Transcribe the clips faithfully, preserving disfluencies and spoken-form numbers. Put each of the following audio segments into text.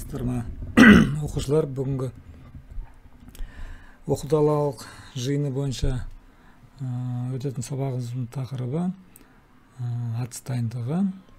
саламатсыздар ма? Оқушылар, бүгінгі оқытулық жиыны бойынша өтетін сабағымыздың тақырыбы атыс дайындығы.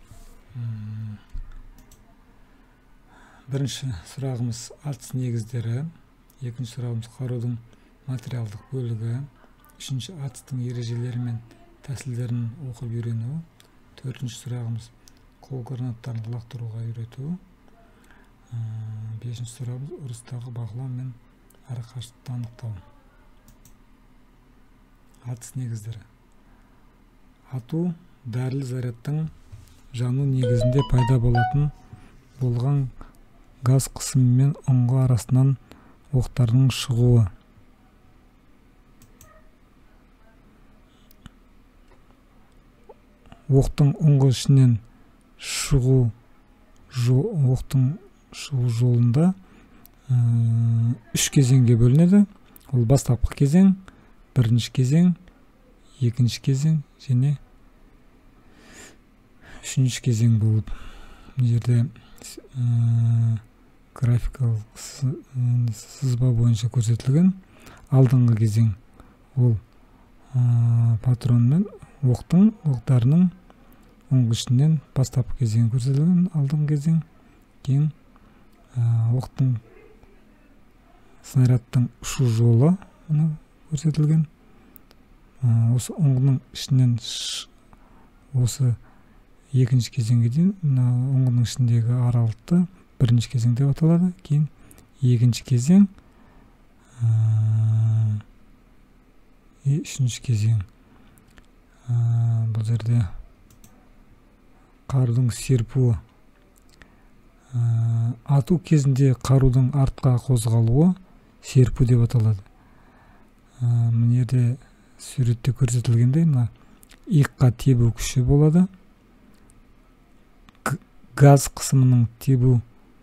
Бірінші сұрағымыз атыс негіздері, екінші сұрағымыз қарудың материалдық бөлігі, үшінші атыстың ережелері мен тәсілдерін оқып үйрену, төртінші сұрағымыз қол гранаттарын лақтыруға үйрету, бесінші сұрағымыз ұрыстағы бақылау мен арақашықтықты анықтау. Атыс негіздері. Ату дәрілі зарядтың жану негізінде пайда болатын болған газ қысымы мен ұңғы арасынан оқтардың шығуы. Оқтың ұңғы ішінен шығу оқтың шығу жолында үш кезеңге бөлінеді. Ол бастапқы кезең, бірінші кезең, екінші кезең және үшінші кезең болып. Бұл жерде графикалық сызба бойынша көрсетілген. Алдыңғы кезең ол патрон мен оқтың оқтарының ұңғы ішінен бастапқы кезең көрсетілген. Алдыңғы кезең, кейін оқтың снарядтың ұшу жолы көрсетілген. Осы ұңғының ішінен осы екінші кезеңге дейін ұңғының ішіндегі аралықты бірінші кезең деп аталады. Кейін екінші кезең, үшінші кезең. Бұл жерде қарудың серпуі. Ату кезінде қарудың артқа қозғалуы серпу деп аталады. Мына жерде суретте көрсетілгендей, мына иыққа тебу күші болады. Газ қысымының тебу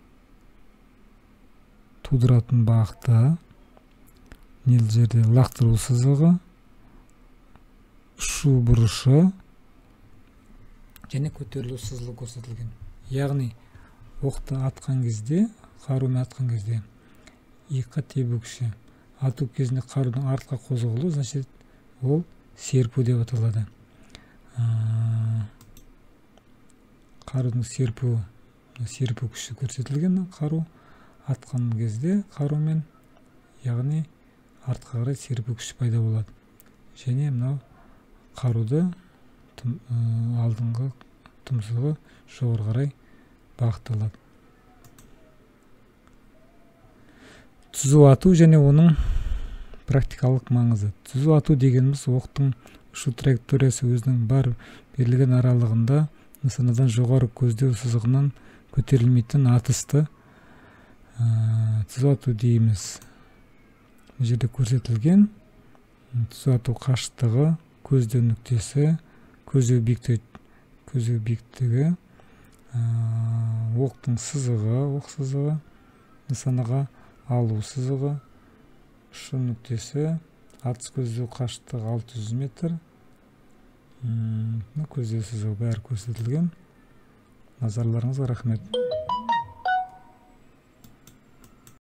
тудыратын бағыты. Бұл жерде лақтыру сызығы, ұшу бұрышы және көтерілу сызығы көрсетілген. Яғни оқты атқан кезде, қарумен атқан кезде иыққа тебу күші. Ату кезінде қарудың артқа қозғалуы, значит, ол серпу деп аталады. Қарудың серпу, серпу күші көрсетілген. Қару атқан кезде қарумен, яғни артқа қарай серпу күші пайда болады. Және мынау қаруды алдыңғы тұмсығы жоғары қарай бағытталады. Түзу ату және оның практикалық маңызы. Түзу ату дегеніміз оқтың ұшу траекториясы өзінің бар берілген аралығында нысанадан жоғары көздеу сызығынан көтерілмейтін атысты түзу ату дейміз. Бұл жерде көрсетілген түзу ату қашықтығы, көздеу нүктесі, көздеу биіктігі, көздеу биіктігі, оқтың сызығы, оқ сызығы, нысанаға алу сызығы, ұшу нүктесі, атыс көздеу қашықтығы алты жүз метр, көздеу сызығы бәрі көрсетілген. Назарларыңызға рахмет.